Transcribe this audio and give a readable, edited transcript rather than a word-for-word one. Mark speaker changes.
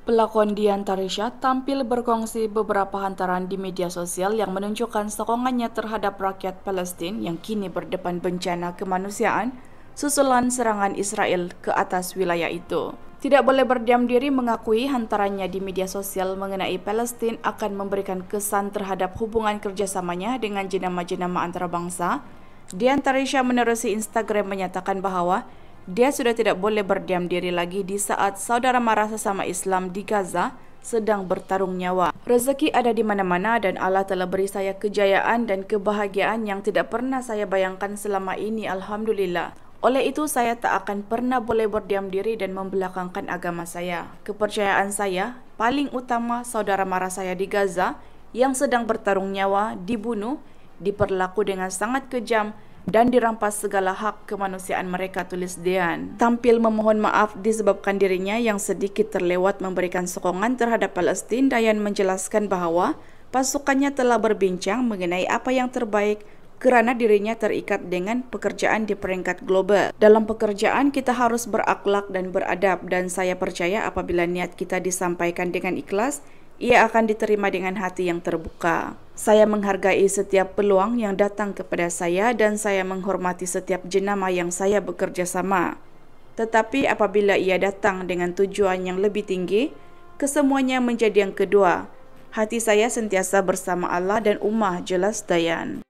Speaker 1: Pelakon Dian Tarisha tampil berkongsi beberapa hantaran di media sosial yang menunjukkan sokongannya terhadap rakyat Palestin yang kini berdepan bencana kemanusiaan susulan serangan Israel ke atas wilayah itu. Tidak boleh berdiam diri mengakui hantarannya di media sosial mengenai Palestin akan memberikan kesan terhadap hubungan kerjasamanya dengan jenama-jenama antarabangsa. Dian Tarisha menerusi Instagram menyatakan bahwa dia sudah tidak boleh berdiam diri lagi di saat saudara mara sesama Islam di Gaza sedang bertarung nyawa. Rezeki ada di mana-mana dan Allah telah beri saya kejayaan dan kebahagiaan yang tidak pernah saya bayangkan selama ini, alhamdulillah. Oleh itu saya tak akan pernah boleh berdiam diri dan membelakangkan agama saya. Kepercayaan saya paling utama saudara mara saya di Gaza yang sedang bertarung nyawa dibunuh, diperlaku dengan sangat kejam dan dirampas segala hak kemanusiaan mereka, tulis Dian. Tampil memohon maaf disebabkan dirinya yang sedikit terlewat memberikan sokongan terhadap Palestin. Dian menjelaskan bahwa pasukannya telah berbincang mengenai apa yang terbaik kerana dirinya terikat dengan pekerjaan di peringkat global. Dalam pekerjaan kita harus berakhlak dan beradab, dan saya percaya apabila niat kita disampaikan dengan ikhlas, ia akan diterima dengan hati yang terbuka. Saya menghargai setiap peluang yang datang kepada saya dan saya menghormati setiap jenama yang saya bekerja sama. Tetapi apabila ia datang dengan tujuan yang lebih tinggi, kesemuanya menjadi yang kedua. Hati saya sentiasa bersama Allah dan ummah, jelas Dian.